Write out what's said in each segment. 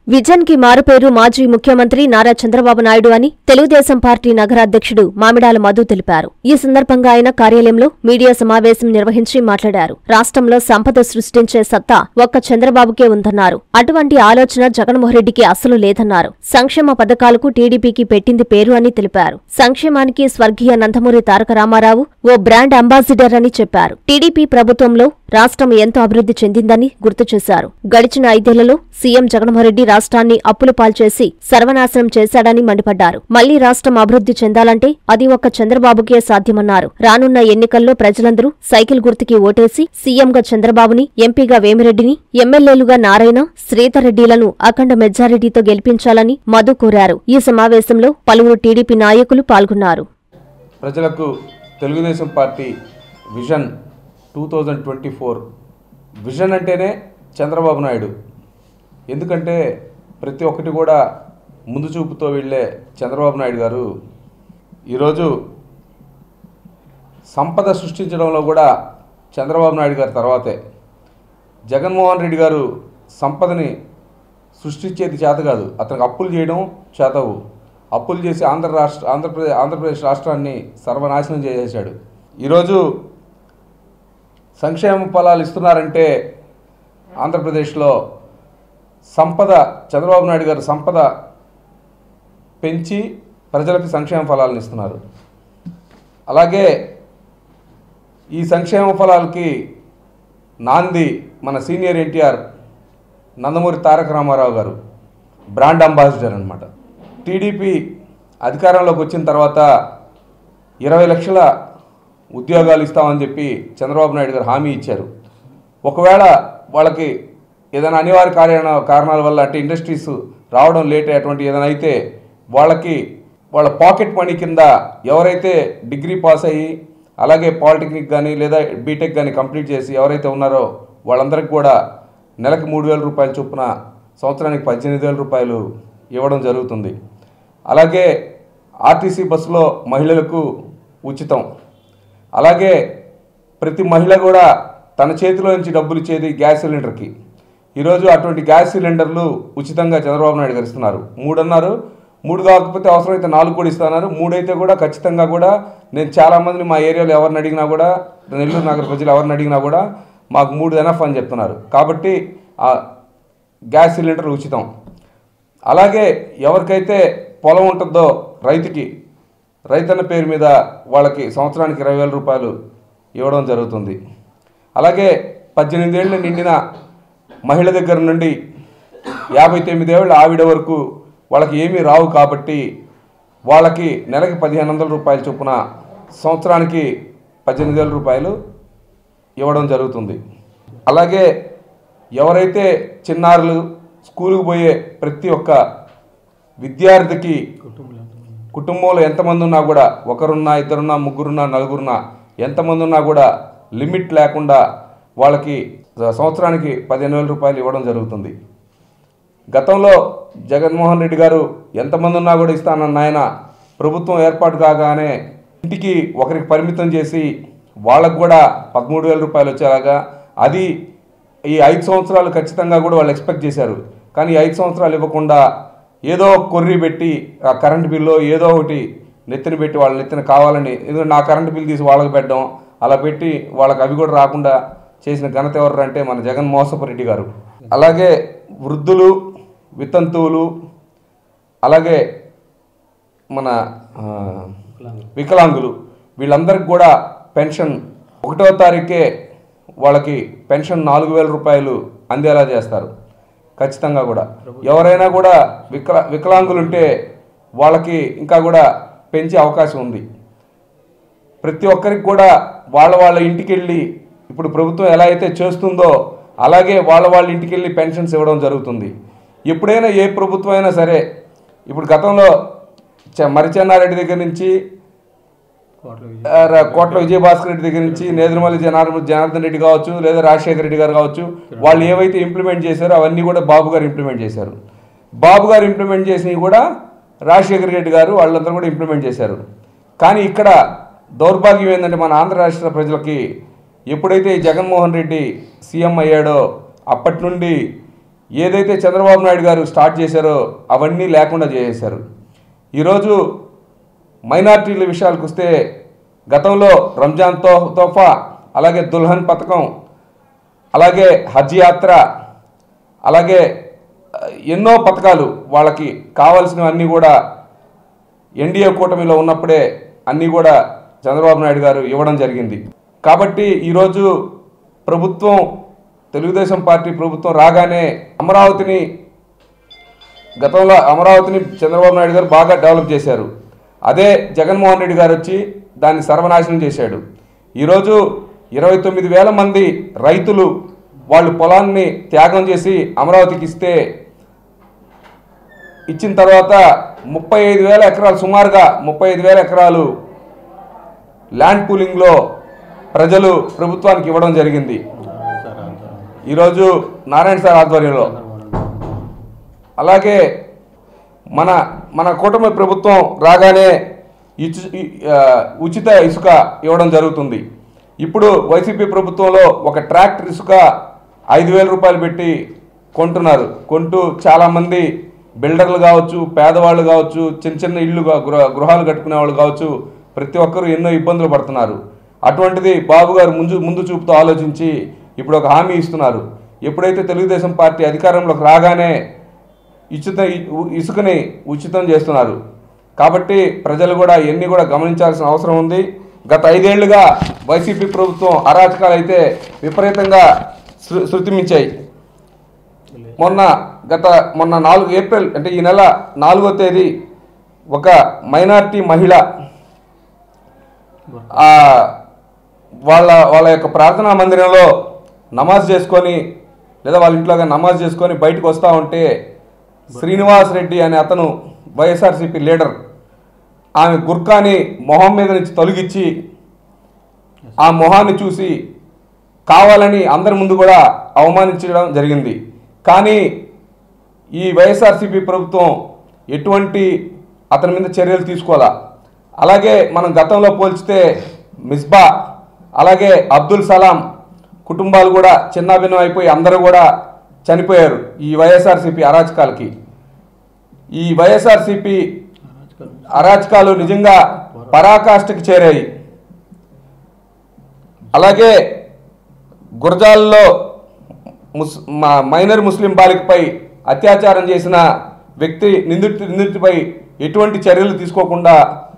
Vision కి మారుపేరు మాజీ ముఖ్యమంత్రి నారా చంద్రబాబు నాయుడు అని తెలుగుదేశం పార్టీ నగరాధ్యక్షుడు మామిడాల మధు తెలిపారు. ఈ సందర్భంగా ఆయన కార్యాలయంలో మీడియా సమావేశం నిర్వహించి మాట్లాడారు. రాష్ట్రంలో సంపద సృష్టించే సత్తా ఒక్క చంద్రబాబుకే ఉందన్నారు. అటువంటి ఆలోచన జగన్మోహన్రెడ్డికి అస్సలు లేదన్నారు. సంక్షేమ పథకాలకు టీడీపీకి పెట్టింది పేరు అని తెలిపారు. సంక్షేమానికి స్వర్గీయ నందమూరి తారక రామారావు ఓ బ్రాండ్ అంబాసిడర్ అని చెప్పారు. టీడీపీ ప్రభుత్వంలో రాష్ట్రం ఎంతో అభివృద్ధి చెందిందని గుర్తు చేశారు. గడిచిన 5 ఏళ్లలో సీఎం జగన్మోహన్రెడ్డి రాష్ట్రాన్ని అప్పుల పాల్చేసి సర్వనాశనం చేశాడని మండిపడ్డారు. మళ్లీ రాష్ట్రం అభివృద్ధి చెందాలంటే అది ఒక్క చంద్రబాబుకే సాధ్యమన్నారు. రానున్న ఎన్నికల్లో ప్రజలందరూ సైకిల్ గుర్తుకి ఓటేసి సీఎంగా చంద్రబాబుని, ఎంపీగా వేమిరెడ్డిని, ఎమ్మెల్యేలుగా నారాయణ, శ్రీధర్రెడ్డిలను అఖండ మెజారిటీతో గెలిపించాలని మధు కోరారు. ఈ సమావేశంలో పలువురు టీడీపీ నాయకులు పాల్గొన్నారు. ప్రజలకు తెలుగుదేశం పార్టీ విజన్ 2024 విజన్ అంటేనే చంద్రబాబు నాయుడు. ఎందుకంటే ప్రతి ఒక్కటి కూడా ముందు చూపుతో వెళ్ళే చంద్రబాబు నాయుడు గారు ఈరోజు సంపద సృష్టించడంలో కూడా చంద్రబాబు నాయుడు గారి తర్వాతే. జగన్మోహన్ రెడ్డి గారు సంపదని సృష్టించేది చేత కాదు, అతనికి అప్పులు చేయడం చేతవు. అప్పులు చేసి ఆంధ్రప్రదేశ్ రాష్ట్రాన్ని సర్వనాశనం చేసేశాడు. ఈరోజు సంక్షేమ ఫలాలు ఇస్తున్నారంటే ఆంధ్రప్రదేశ్లో సంపద, చంద్రబాబు నాయుడు గారు సంపద పెంచి ప్రజలకు సంక్షేమ ఫలాలను ఇస్తున్నారు. అలాగే ఈ సంక్షేమ ఫలాలకి నాంది మన సీనియర్ ఎన్టీఆర్ నందమూరి తారక రామారావు గారు బ్రాండ్ అంబాసిడర్ అన్నమాట. టీడీపీ అధికారంలోకి వచ్చిన తర్వాత 20 లక్షల ఉద్యోగాలు ఇస్తామని చెప్పి చంద్రబాబు నాయుడు గారు హామీ ఇచ్చారు. ఒకవేళ వాళ్ళకి ఏదైనా అనివార్య కారణాల వల్ల అంటే ఇండస్ట్రీస్ రావడం లేట్ అటువంటి ఏదైనా అయితే వాళ్ళ పాకెట్ మనీ కింద ఎవరైతే డిగ్రీ పాస్ అయ్యి అలాగే పాలిటెక్నిక్ కానీ లేదా బీటెక్ కానీ కంప్లీట్ చేసి ఎవరైతే ఉన్నారో వాళ్ళందరికీ కూడా నెలకు 3,000 రూపాయల చొప్పున సంవత్సరానికి 18,000 రూపాయలు ఇవ్వడం జరుగుతుంది. అలాగే ఆర్టీసీ బస్సులో మహిళలకు ఉచితం. అలాగే ప్రతి మహిళ కూడా తన చేతిలో నుంచి డబ్బులు ఇచ్చేది గ్యాస్ సిలిండర్కి. ఈరోజు అటువంటి గ్యాస్ సిలిండర్లు ఉచితంగా చంద్రబాబు నాయుడు గారు ఇస్తున్నారు. 3 అన్నారు, 3 కాకపోతే అవసరమైతే 4 కూడా ఇస్తున్నారు. 3 అయితే కూడా ఖచ్చితంగా కూడా నేను చాలామందిని మా ఏరియాలో ఎవరిని అడిగినా కూడా, నెల్లూరు నగర ప్రజలు ఎవరిని అడిగినా కూడా మాకు 3 ఎనఫ్ అని చెప్తున్నారు. కాబట్టి ఆ గ్యాస్ సిలిండర్ ఉచితం. అలాగే ఎవరికైతే పొలం ఉంటుందో రైతన్న పేరు మీద వాళ్ళకి సంవత్సరానికి 20,000 రూపాయలు ఇవ్వడం జరుగుతుంది. అలాగే 18 ఏళ్ళు నిండిన మహిళ దగ్గర నుండి 59 ఏళ్ళ ఆవిడ వరకు వాళ్ళకి ఏమీ రావు కాబట్టి వాళ్ళకి నెలకి 1,500 రూపాయల చొప్పున సంవత్సరానికి 18,000 రూపాయలు ఇవ్వడం జరుగుతుంది. అలాగే ఎవరైతే చిన్నారులు స్కూలుకు పోయే ప్రతి ఒక్క విద్యార్థికి కుటుంబంలో ఎంతమంది ఉన్నా కూడా, ఒకరున్నా, ఇద్దరున్నా, ముగ్గురున్నా, నలుగురున్నా, ఎంతమంది ఉన్నా కూడా లిమిట్ లేకుండా వాళ్ళకి సంవత్సరానికి 15,000 రూపాయలు ఇవ్వడం జరుగుతుంది. గతంలో జగన్మోహన్ రెడ్డి గారు ఎంతమంది ఉన్నా కూడా ఇస్తానన్న ఆయన ప్రభుత్వం ఏర్పాటు కాగానే ఇంటికి ఒకరికి పరిమితం చేసి వాళ్ళకు కూడా 13,000 రూపాయలు వచ్చేలాగా, అది ఈ 5 సంవత్సరాలు ఖచ్చితంగా కూడా వాళ్ళు ఎక్స్పెక్ట్ చేశారు. కానీ 5 సంవత్సరాలు ఇవ్వకుండా ఏదో కొర్రీ పెట్టి ఆ కరెంటు బిల్లు ఏదో ఒకటి నెత్తిన పెట్టి వాళ్ళ నెత్తిన కావాలని, ఎందుకంటే నా కరెంటు బిల్లు తీసి వాళ్ళకి పెట్టడం, అలా పెట్టి వాళ్ళకి అవి కూడా రాకుండా చేసిన ఘనత ఎవరంటే మన జగన్మోహన్ రెడ్డి గారు. అలాగే వృద్ధులు, వితంతువులు, అలాగే మన వికలాంగులు వీళ్ళందరికీ కూడా పెన్షన్ 1వ తారీఖే వాళ్ళకి పెన్షన్ 4,000 రూపాయలు అందేలా చేస్తారు. ఖచ్చితంగా కూడా ఎవరైనా కూడా వికలాంగులు ఉంటే వాళ్ళకి ఇంకా కూడా పెంచే అవకాశం ఉంది. ప్రతి ఒక్కరికి కూడా వాళ్ళ ఇంటికి వెళ్ళి ఇప్పుడు ప్రభుత్వం ఎలా అయితే చేస్తుందో అలాగే వాళ్ళ ఇంటికి వెళ్ళి పెన్షన్స్ ఇవ్వడం జరుగుతుంది. ఎప్పుడైనా ఏ ప్రభుత్వం అయినా సరే, ఇప్పుడు గతంలో మరిచెన్నారెడ్డి దగ్గర నుంచి, కోట్ల విజయభాస్కర్ రెడ్డి దగ్గర నుంచి, నేదురుమల్లి జనార్దన్ రెడ్డి కావచ్చు, లేదా రాజశేఖర రెడ్డి గారు కావచ్చు, వాళ్ళు ఏవైతే ఇంప్లిమెంట్ చేశారో అవన్నీ కూడా బాబు గారు ఇంప్లిమెంట్ చేశారు. బాబు గారు ఇంప్లిమెంట్ చేసినవి కూడా రాజశేఖర రెడ్డి గారు వాళ్ళందరూ కూడా ఇంప్లిమెంట్ చేశారు. కానీ ఇక్కడ దౌర్భాగ్యం ఏంటంటే మన ఆంధ్ర రాష్ట్ర ప్రజలకి ఎప్పుడైతే జగన్మోహన్ రెడ్డి సీఎం అయ్యాడో అప్పటి నుండి ఏదైతే చంద్రబాబు నాయుడు గారు స్టార్ట్ చేశారో అవన్నీ లేకుండా చేసేశారు. ఈరోజు మైనార్టీల విషయాలకు వస్తే గతంలో రంజాన్ తోఫా, అలాగే దుల్హన్ పథకం, అలాగే హజ్ యాత్ర, అలాగే ఎన్నో పథకాలు వాళ్ళకి కావాల్సినవన్నీ కూడా ఎన్డీఏ కూటమిలో ఉన్నప్పుడే అన్నీ కూడా చంద్రబాబు నాయుడు గారు ఇవ్వడం జరిగింది. కాబట్టి ఈరోజు ప్రభుత్వం, తెలుగుదేశం పార్టీ ప్రభుత్వం రాగానే గతంలో అమరావతిని చంద్రబాబు నాయుడు గారు బాగా డెవలప్ చేశారు. అదే జగన్మోహన్ రెడ్డి గారు వచ్చి దాన్ని సర్వనాశనం చేశాడు. ఈరోజు 29,000 మంది రైతులు వాళ్ళు పొలాన్ని త్యాగం చేసి అమరావతికి ఇచ్చిన తర్వాత 35,000 ఎకరాలు, సుమారుగా 35,000 ఎకరాలు ల్యాండ్ పూలింగ్లో ప్రజలు ప్రభుత్వానికి ఇవ్వడం జరిగింది. ఈరోజు నారాయణ సార్ ఆధ్వర్యంలో. అలాగే మన కూటమి ప్రభుత్వం రాగానే ఉచిత ఇసుక ఇవ్వడం జరుగుతుంది. ఇప్పుడు వైసీపీ ప్రభుత్వంలో ఒక ట్రాక్టర్ ఇసుక 5,000 రూపాయలు పెట్టి కొంటూ చాలామంది బిల్డర్లు కావచ్చు, పేదవాళ్ళు కావచ్చు, చిన్న చిన్న ఇళ్ళు గృహాలు కట్టుకునే వాళ్ళు కావచ్చు, ప్రతి ఒక్కరూ ఎన్నో ఇబ్బందులు పడుతున్నారు. అటువంటిది బాబు గారు ముందు చూపుతూ ఆలోచించి ఇప్పుడు ఒక హామీ ఇస్తున్నారు. ఎప్పుడైతే తెలుగుదేశం పార్టీ అధికారంలోకి రాగానే ఇసుకని ఉచితం చేస్తున్నారు. కాబట్టి ప్రజలు కూడా ఇవన్నీ కూడా గమనించాల్సిన అవసరం ఉంది. గత 5 ఏళ్లుగా వైసీపీ ప్రభుత్వం అరాచకాలు అయితే విపరీతంగా శృతిమించాయి. మొన్న 4 ఏప్రిల్ అంటే ఈ నెల 4వ తేదీ ఒక మైనార్టీ మహిళ వాళ్ళ యొక్క ప్రార్థనా మందిరంలో నమాజ్ చేసుకొని, లేదా వాళ్ళ ఇంట్లోగా నమాజ్ చేసుకొని బయటకు వస్తూ ఉంటే శ్రీనివాస్ రెడ్డి అనే అతను, వైఎస్ఆర్సీపీ లీడర్, ఆమె గుర్కాని మొహం మీద నుంచి తొలగించి ఆ మొహాన్ని చూసి కావాలని అందరి ముందు కూడా అవమానించడం జరిగింది. కానీ ఈ వైఎస్ఆర్సీపీ ప్రభుత్వం ఎటువంటి అతని మీద చర్యలు తీసుకోవాలా. అలాగే మనం గతంలో పోల్చితే మిస్బా, అలాగే అబ్దుల్ సలాం కుటుంబాలు కూడా చిన్నాభిన్నం అయిపోయి అందరూ కూడా చనిపోయారు ఈ వైఎస్ఆర్సీపీ అరాచకాలకి. ఈ వైఎస్ఆర్సీపీ అరాచకాలు నిజంగా పరాకాష్ఠకి చేరాయి. అలాగే గురజాల్లో మైనర్ ముస్లిం బాలికపై అత్యాచారం చేసిన వ్యక్తి నిందితుడిపై ఎటువంటి చర్యలు తీసుకోకుండా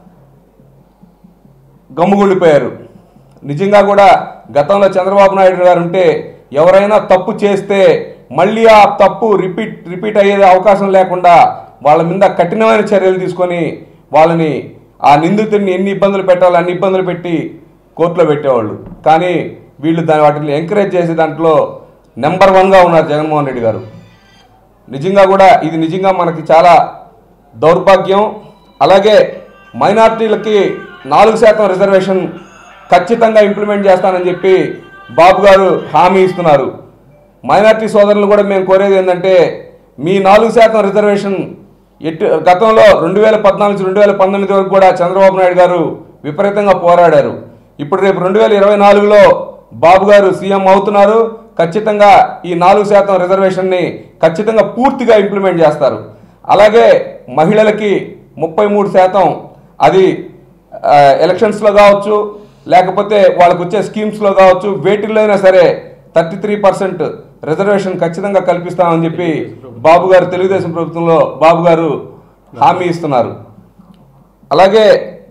గమ్ముగుండిపోయారు. నిజంగా కూడా గతంలో చంద్రబాబు నాయుడు గారు ఉంటే ఎవరైనా తప్పు చేస్తే మళ్ళీ ఆ తప్పు రిపీట్ అయ్యే అవకాశం లేకుండా వాళ్ళ మీద కఠినమైన చర్యలు తీసుకొని వాళ్ళని, ఆ నిందితుడిని ఎన్ని ఇబ్బందులు పెట్టాలో అన్ని ఇబ్బందులు పెట్టి కోర్టులో పెట్టేవాళ్ళు. కానీ వీళ్ళు వాటిని ఎంకరేజ్ చేసే దాంట్లో నెంబర్ 1గా ఉన్నారు జగన్మోహన్ రెడ్డి గారు. నిజంగా కూడా ఇది నిజంగా మనకి చాలా దౌర్భాగ్యం. అలాగే మైనార్టీలకి 4% రిజర్వేషన్ ఖచ్చితంగా ఇంప్లిమెంట్ చేస్తానని చెప్పి బాబు గారు హామీ ఇస్తున్నారు. మైనార్టీ సోదరులు కూడా మేము కోరేది ఏంటంటే, మీ 4% రిజర్వేషన్ గతంలో 2014 నుంచి 2019 వరకు కూడా చంద్రబాబు నాయుడు గారు విపరీతంగా పోరాడారు. ఇప్పుడు రేపు 2024లో బాబు గారు సీఎం అవుతున్నారు. ఖచ్చితంగా ఈ 4% రిజర్వేషన్ని ఖచ్చితంగా పూర్తిగా ఇంప్లిమెంట్ చేస్తారు. అలాగే మహిళలకి 33%, అది ఎలక్షన్స్లో కావచ్చు, లేకపోతే వాళ్ళకు వచ్చే స్కీమ్స్లో కావచ్చు, వేటిల్లో అయినా సరే 33% రిజర్వేషన్ ఖచ్చితంగా కల్పిస్తామని చెప్పి బాబు గారు, తెలుగుదేశం ప్రభుత్వంలో బాబు గారు హామీ ఇస్తున్నారు. అలాగే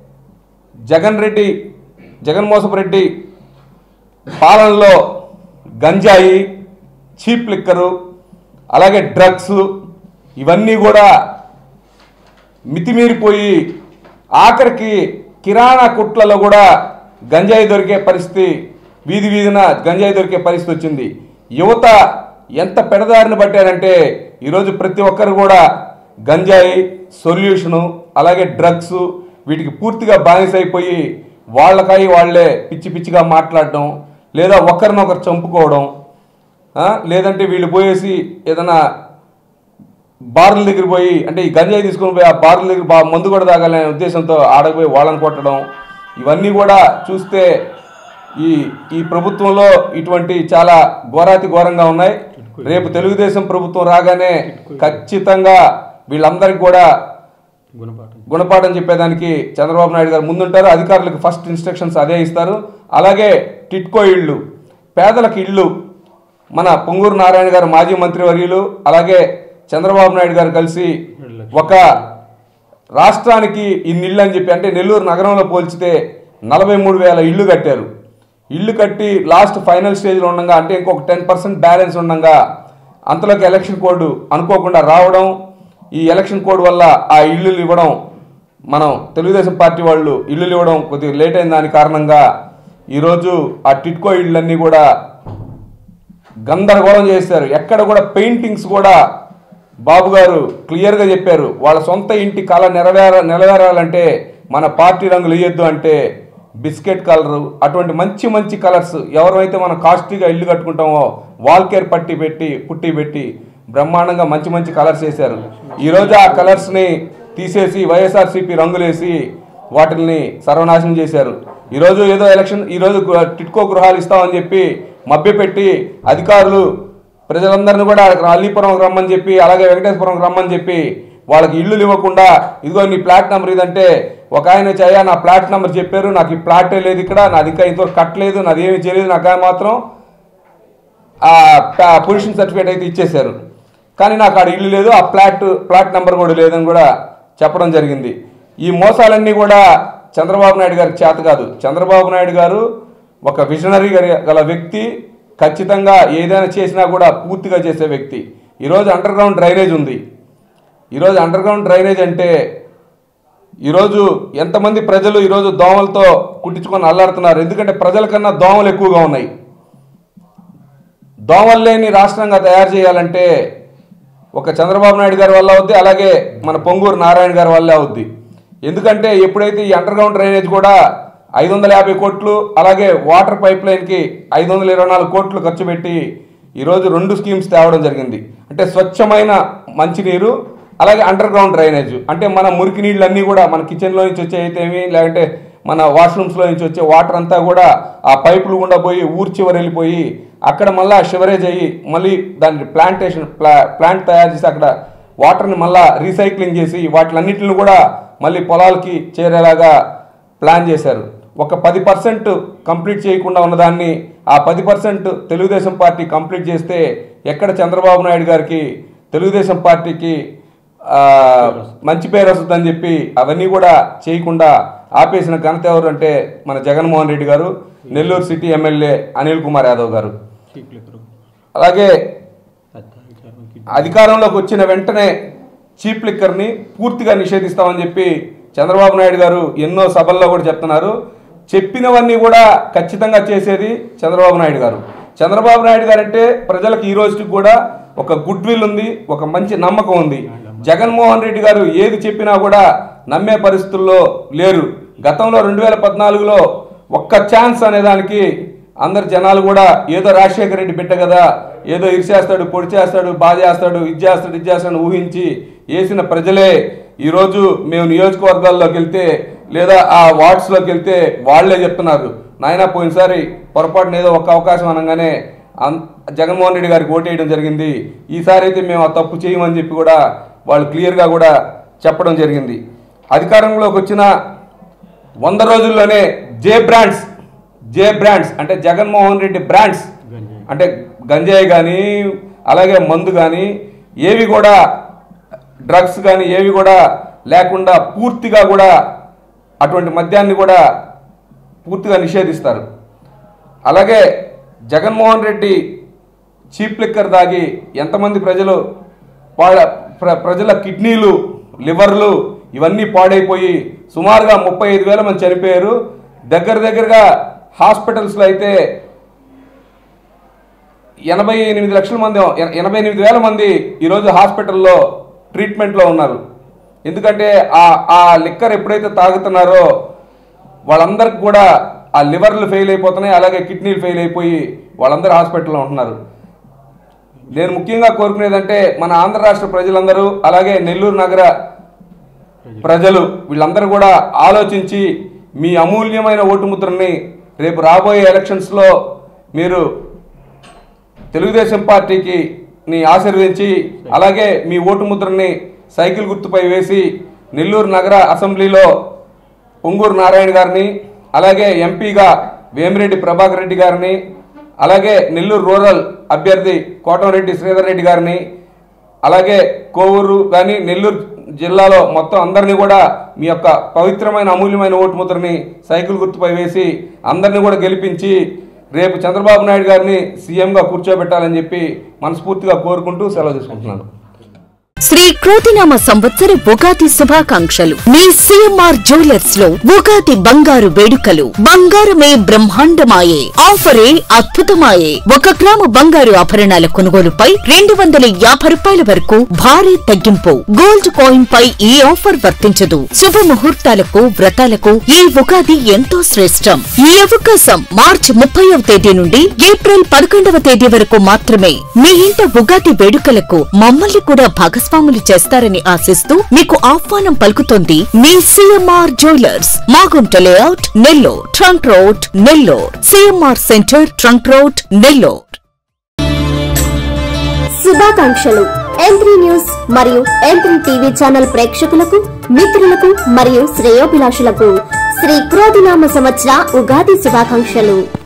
జగన్మోహన్ రెడ్డి పాలనలో గంజాయి, చీప్ లిక్కరు, అలాగే డ్రగ్స్ ఇవన్నీ కూడా మితిమీరిపోయి ఆఖరికి కిరాణా కొట్లలో కూడా గంజాయి దొరికే పరిస్థితి, వీధిన గంజాయి దొరికే పరిస్థితి వచ్చింది. యువత ఎంత పెడదారిని పట్టారంటే ఈరోజు ప్రతి ఒక్కరు కూడా గంజాయి, సొల్యూషను, అలాగే డ్రగ్స్ వీటికి పూర్తిగా బానిసైపోయి వాళ్ళే పిచ్చిగా మాట్లాడడం, లేదా ఒకరినొకరు చంపుకోవడం, లేదంటే వీళ్ళు పోయేసి ఏదైనా బార్ల దగ్గర పోయి, అంటే ఈ గంజాయి తీసుకొని పోయి ఆ బార్ల దగ్గర మందు కూడా తాగాలనే ఉద్దేశంతో ఆడపోయి వాళ్ళని కొట్టడం, ఇవన్నీ కూడా చూస్తే ఈ ప్రభుత్వంలో ఇటువంటి చాలా ఘోరాతి ఘోరంగా ఉన్నాయి. రేపు తెలుగుదేశం ప్రభుత్వం రాగానే ఖచ్చితంగా వీళ్ళందరికీ కూడా గుణపాఠం చెప్పేదానికి చంద్రబాబు నాయుడు గారు ముందుంటారు. అధికారులకు ఫస్ట్ ఇన్స్ట్రక్షన్స్ అదే ఇస్తారు. అలాగే టిట్కో ఇళ్ళు, పేదలకు ఇళ్ళు మన పొంగూరు నారాయణ గారు మాజీ మంత్రివర్యులు అలాగే చంద్రబాబు నాయుడు గారు కలిసి ఒక రాష్ట్రానికి ఇన్ని ఇళ్ళు అని చెప్పి, అంటే నెల్లూరు నగరంలో పోల్చితే 43,000 ఇళ్ళు కట్టారు. ఇళ్ళు కట్టి లాస్ట్ ఫైనల్ స్టేజ్లో ఉండగా, అంటే ఇంకొక 10% బ్యాలెన్స్ ఉండగా అంతలోకి ఎలక్షన్ కోడ్ అనుకోకుండా రావడం, ఈ ఎలక్షన్ కోడ్ వల్ల ఆ ఇళ్ళు ఇవ్వడం, మనం తెలుగుదేశం పార్టీ వాళ్ళు ఇళ్ళు ఇవ్వడం కొద్దిగా లేట్ అయిన దాని కారణంగా ఈరోజు ఆ టిట్కో ఇళ్ళన్నీ కూడా గందరగోళం చేశారు. ఎక్కడ కూడా పెయింటింగ్స్ కూడా బాబు గారు క్లియర్గా చెప్పారు, వాళ్ళ సొంత ఇంటి కళ నెరవేరాలంటే మన పార్టీ రంగులు వేయొద్దు అంటే బిస్కెట్ కలరు, అటువంటి మంచి మంచి కలర్స్ ఎవరైతే మనం కాస్ట్లీగా ఇల్లు కట్టుకుంటామో వాల్కేర్ పుట్టి పెట్టి బ్రహ్మాండంగా మంచి మంచి కలర్స్ వేశారు. ఈరోజు ఆ కలర్స్ని తీసేసి వైఎస్ఆర్సీపీ రంగులేసి వాటిని సర్వనాశనం చేశారు. ఈరోజు ఏదో ఈరోజు టిట్కో గృహాలు ఇస్తామని చెప్పి మభ్యపెట్టి అధికారులు ప్రజలందరినీ కూడా అల్లీపురం రమ్మని చెప్పి అలాగే వెంకటేశ్వరం రమ్మని చెప్పి వాళ్ళకి ఇళ్ళు ఇవ్వకుండా, ఇదిగో నీ ప్లాట్ నెంబర్ ఇదంటే ఒక ఆయన చయ్యా నా ప్లాట్ నెంబర్ చెప్పారు, నాకు ఈ ప్లాటే లేదు, ఇక్కడ నాది ఇంకా ఇంతవరకు కట్టలేదు, నాది ఏమీ చేయలేదు, నాకు మాత్రం పొజిషన్ సర్టిఫికేట్ అయితే ఇచ్చేశారు, కానీ నాకు ఆడ ఇల్లు లేదు, ఆ ప్లాట్ నెంబర్ కూడా లేదని కూడా చెప్పడం జరిగింది. ఈ మోసాలన్నీ కూడా చంద్రబాబు నాయుడు గారికి చేత కాదు. చంద్రబాబు నాయుడు గారు ఒక విజనరీ గల వ్యక్తి, ఖచ్చితంగా ఏదైనా చేసినా కూడా పూర్తిగా చేసే వ్యక్తి. ఈరోజు అండర్ గ్రౌండ్ డ్రైనేజ్ ఉంది. ఈరోజు అండర్ గ్రౌండ్ డ్రైనేజ్ అంటే ఈరోజు ఎంతమంది ప్రజలు ఈరోజు దోమలతో కుట్టించుకొని అల్లాడుతున్నారు. ఎందుకంటే ప్రజల కన్నా దోమలు ఎక్కువగా ఉన్నాయి. దోమలు లేని రాష్ట్రంగా తయారు చేయాలంటే ఒక చంద్రబాబు నాయుడు గారి వల్ల అవుద్ది, అలాగే మన పొంగూరు నారాయణ గారి వల్లే అవుద్ది. ఎందుకంటే ఎప్పుడైతే ఈ అండర్ గ్రౌండ్ డ్రైనేజ్ కూడా 550 కోట్లు, అలాగే వాటర్ పైప్ లైన్కి 524 కోట్లు ఖర్చు పెట్టి ఈరోజు 2 స్కీమ్స్ తేవడం జరిగింది. అంటే స్వచ్ఛమైన మంచినీరు, అలాగే అండర్ గ్రౌండ్ డ్రైనేజ్, అంటే మన మురికి నీళ్ళన్నీ కూడా మన కిచెన్లో నుంచి వచ్చే అయితేమి, లేదంటే మన వాష్రూమ్స్లో నుంచి వచ్చే వాటర్ అంతా కూడా ఆ పైపులు గుండా పోయి ఊరి చివరి వెళ్ళిపోయి అక్కడ మళ్ళీ షివరేజ్ అయ్యి మళ్ళీ దాన్ని ప్లాంట్ తయారు చేసి అక్కడ వాటర్ని మళ్ళీ రీసైక్లింగ్ చేసి వాటిలన్నింటిని కూడా మళ్ళీ పొలాలకి చేరేలాగా ప్లాన్ చేశారు. ఒక 10% కంప్లీట్ చేయకుండా ఉన్నదాన్ని ఆ 10% తెలుగుదేశం పార్టీ కంప్లీట్ చేస్తే ఎక్కడ చంద్రబాబు నాయుడు గారికి తెలుగుదేశం పార్టీకి మంచి పేరు వస్తుందని చెప్పి అవన్నీ కూడా చేయకుండా ఆపేసిన ఘనత ఎవరు అంటే మన జగన్మోహన్ రెడ్డి గారు, నెల్లూరు సిటీ ఎమ్మెల్యే అనిల్ కుమార్ యాదవ్ గారు. అలాగే అధికారంలోకి వచ్చిన వెంటనే చీప్ లిక్కర్ని పూర్తిగా నిషేధిస్తామని చెప్పి చంద్రబాబు నాయుడు గారు ఎన్నో సభల్లో కూడా చెప్తున్నారు. చెప్పినవన్నీ కూడా ఖచ్చితంగా చేసేది చంద్రబాబు నాయుడు గారు. చంద్రబాబు నాయుడు గారు అంటే ప్రజలకు ఈ రోజుకి కూడా ఒక గుడ్ విల్ ఉంది, ఒక మంచి నమ్మకం ఉంది. జగన్మోహన్ రెడ్డి గారు ఏది చెప్పినా కూడా నమ్మే పరిస్థితుల్లో లేరు. గతంలో 2014లో ఒక్క ఛాన్స్ అనేదానికి అందరు జనాలు కూడా ఏదో రాజశేఖర రెడ్డి బిడ్డ కదా, ఏదో ఇరిచేస్తాడు, పొడి చేస్తాడు, బాధ చేస్తాడు, ఇది చేస్తాడు ఊహించి వేసిన ప్రజలే ఈరోజు మేము నియోజకవర్గాల్లోకి వెళ్తే లేదా ఆ వార్డ్స్లోకి వెళ్తే వాళ్లే చెప్తున్నారు, నాయన పోయినసారి పొరపాటున ఏదో ఒక్క అవకాశం అనగానే జగన్మోహన్ రెడ్డి గారికి ఓటేయడం జరిగింది, ఈసారి అయితే మేము ఆ తప్పు చేయమని చెప్పి కూడా వాళ్ళు క్లియర్గా కూడా చెప్పడం జరిగింది. అధికారంలోకి వచ్చిన 100 రోజుల్లోనే జే బ్రాండ్స్ అంటే జగన్మోహన్ రెడ్డి బ్రాండ్స్ అంటే గంజాయి కానీ అలాగే మందు కానీ ఏవి కూడా డ్రగ్స్ కానీ ఏవి కూడా లేకుండా పూర్తిగా కూడా అటువంటి మద్యాన్ని కూడా పూర్తిగా నిషేధిస్తారు. అలాగే జగన్మోహన్ రెడ్డి చీప్ లిక్కర్ తాగి ఎంతమంది ప్రజల కిడ్నీలు, లివర్లు ఇవన్నీ పాడైపోయి సుమారుగా 35,000 మంది చనిపోయారు. దగ్గరగా హాస్పిటల్స్లో అయితే 88,000 మంది ఈరోజు హాస్పిటల్లో ట్రీట్మెంట్లో ఉన్నారు. ఎందుకంటే ఆ లిక్కర్ ఎప్పుడైతే తాగుతున్నారో వాళ్ళందరికీ కూడా ఆ లివర్లు ఫెయిల్ అయిపోతున్నాయి, అలాగే కిడ్నీలు ఫెయిల్ అయిపోయి వాళ్ళందరూ హాస్పిటల్లో ఉంటున్నారు. నేను ముఖ్యంగా కోరుకునేదంటే మన ఆంధ్ర రాష్ట్ర ప్రజలందరూ అలాగే నెల్లూరు నగర ప్రజలు వీళ్ళందరూ కూడా ఆలోచించి మీ అమూల్యమైన ఓటు ముద్రని రేపు రాబోయే ఎలక్షన్స్లో మీరు తెలుగుదేశం పార్టీకి ని ఆశీర్వదించి అలాగే మీ ఓటు ముద్రని సైకిల్ గుర్తుపై వేసి నెల్లూరు నగర అసెంబ్లీలో పొంగూరు నారాయణ గారిని, అలాగే ఎంపీగా వేమిరెడ్డి ప్రభాకర్ రెడ్డి గారిని, అలాగే నెల్లూరు రూరల్ అభ్యర్థి కోటంరెడ్డి శ్రీధర్ రెడ్డి గారిని, అలాగే కోవూరు కానీ నెల్లూరు జిల్లాలో మొత్తం అందరినీ కూడా మీ యొక్క పవిత్రమైన అమూల్యమైన ఓటు ముద్రని సైకిల్ గుర్తుపై వేసి అందరినీ కూడా గెలిపించి రేపు చంద్రబాబు నాయుడు గారిని సీఎంగా కూర్చోబెట్టాలని చెప్పి మనస్ఫూర్తిగా కోరుకుంటూ సెలవు తీసుకుంటున్నాను. శ్రీ క్రోతినామ సంవత్సర ఉగాది శుభాకాంక్షలు. మీ సిఎంఆర్ జ్యువెలర్స్ లో ఉగాది బంగారు వేడుకలు. బంగారమే బ్రహ్మాండమాయే, ఆఫరే అద్భుతమాయే. 1 గ్రాము బంగారు ఆభరణాల కొనుగోలుపై 250 రూపాయల వరకు భారీ తగ్గింపు. గోల్డ్ కాయిన్ పై ఈ ఆఫర్ వర్తించదు. శుభ ముహూర్తాలకు, వ్రతాలకు ఈ ఉగాది ఎంతో శ్రేష్టం. ఈ అవకాశం మార్చి 30వ తేదీ నుండి ఏప్రిల్ 11వ తేదీ వరకు మాత్రమే. మీ ఇంట ఉగాది వేడుకలకు మమ్మల్ని కూడా భాగస్వాములు చేస్తారని ఆశిస్తూ మీకు ఆహ్వానం పలుకుతోంది మీ CMR jewellers, Magunta layout, Nellore, trunk road, Nellore. CMR centre, trunk road, Nellore. శుభాకాంక్షలు. M3 న్యూస్ మరియు M3 టీవీ ఛానల్ ప్రేక్షకులకు, మిత్రులకు మరియు శ్రేయోభిలాషులకు శ్రీ క్రోధినామ సంవత్సర ఉగాది శుభాకాంక్షలు.